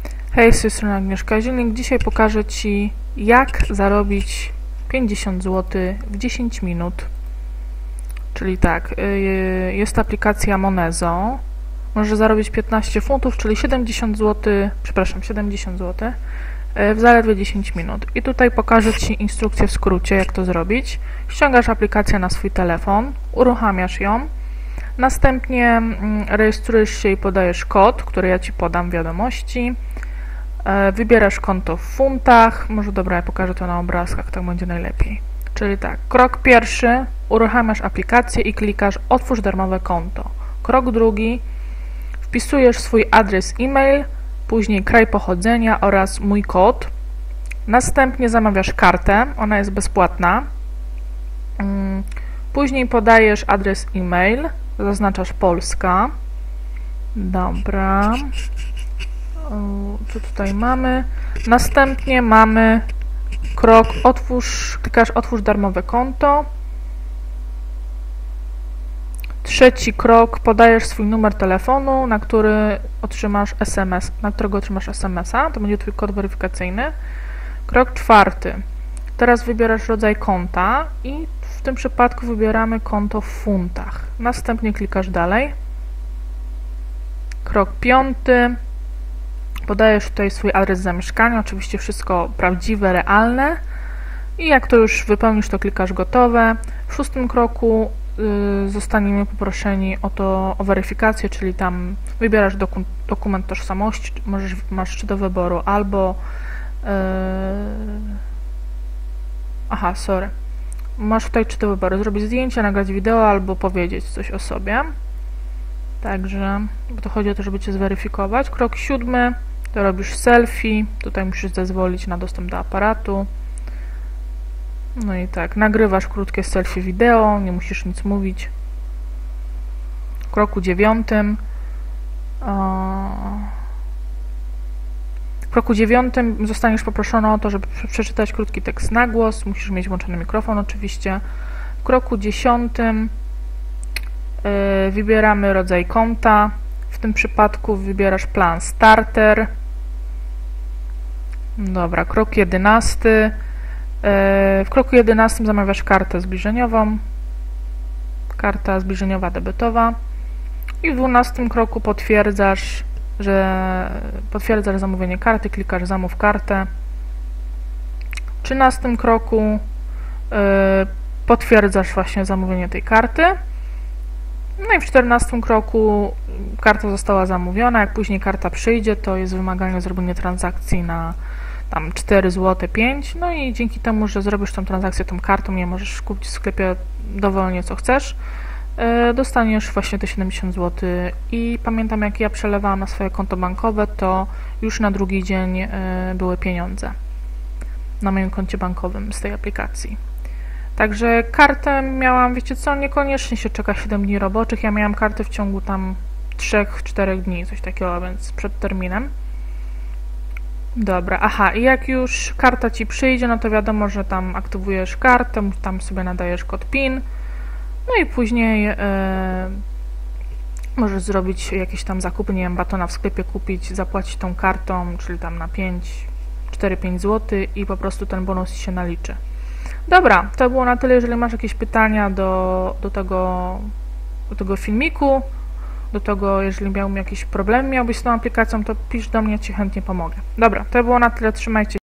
Hej, z tej strony Agnieszka Zielnik. Dzisiaj pokażę Ci, jak zarobić 50 zł w 10 minut. Czyli tak, jest aplikacja Monezo. Możesz zarobić 15 funtów, czyli 70 zł, w zaledwie 10 minut. I tutaj pokażę Ci instrukcję w skrócie, jak to zrobić. Ściągasz aplikację na swój telefon, uruchamiasz ją. Następnie rejestrujesz się i podajesz kod, który ja Ci podam w wiadomości. Wybierasz konto w funtach. Może dobra, ja pokażę to na obrazkach, tak będzie najlepiej. Czyli tak, krok pierwszy, uruchamiasz aplikację i klikasz otwórz darmowe konto. Krok drugi, wpisujesz swój adres e-mail, później kraj pochodzenia oraz mój kod. Następnie zamawiasz kartę, ona jest bezpłatna. Później podajesz adres e-mail, zaznaczasz Polska. Dobra. Co tutaj mamy? Następnie mamy krok klikasz otwórz darmowe konto. Trzeci krok, podajesz swój numer telefonu, na którego otrzymasz SMS-a, to będzie Twój kod weryfikacyjny. Krok czwarty, teraz wybierasz rodzaj konta i w tym przypadku wybieramy konto w funtach. Następnie klikasz dalej. Krok piąty, podajesz tutaj swój adres zamieszkania, oczywiście wszystko prawdziwe, realne. I jak to już wypełnisz, to klikasz gotowe. W szóstym kroku zostaniemy poproszeni o weryfikację, czyli tam wybierasz dokument tożsamości, masz czy do wyboru albo masz tutaj czy do wyboru zrobić zdjęcie, nagrać wideo albo powiedzieć coś o sobie. Także to chodzi o to, żeby Cię zweryfikować. Krok siódmy, to robisz selfie, tutaj musisz zezwolić na dostęp do aparatu. No i tak, nagrywasz krótkie selfie wideo, nie musisz nic mówić. W kroku dziewiątym zostaniesz poproszony o to, żeby przeczytać krótki tekst na głos, musisz mieć włączony mikrofon oczywiście. W kroku 10 wybieramy rodzaj konta, w tym przypadku wybierasz plan starter. Dobra, krok 11. W kroku 11 zamawiasz kartę zbliżeniową, karta zbliżeniowa debetowa i w 12 kroku potwierdzasz zamówienie karty, klikasz zamów kartę. W 13 kroku potwierdzasz właśnie zamówienie tej karty. No i w 14 kroku karta została zamówiona, jak później karta przyjdzie, to jest wymagane zrobienie transakcji na tam 4 zł 5, no i dzięki temu, że zrobisz tą transakcję tą kartą, nie możesz kupić w sklepie dowolnie co chcesz, dostaniesz właśnie te 70 zł i pamiętam, jak ja przelewałam na swoje konto bankowe, to już na drugi dzień były pieniądze na moim koncie bankowym z tej aplikacji. Także kartę miałam, wiecie co, niekoniecznie się czeka 7 dni roboczych, ja miałam kartę w ciągu tam 3-4 dni, coś takiego, więc przed terminem. Dobra, i jak już karta Ci przyjdzie, no to wiadomo, że tam aktywujesz kartę, tam sobie nadajesz kod PIN, no i później możesz zrobić jakieś tam zakupy, nie wiem, batona w sklepie kupić, zapłacić tą kartą, czyli tam na 4-5 zł i po prostu ten bonus się naliczy. Dobra, to było na tyle. Jeżeli masz jakieś pytania do tego filmiku, jeżeli miałbym jakiś problem z tą aplikacją, to pisz do mnie, Ci chętnie pomogę. Dobra, to było na tyle, trzymajcie się.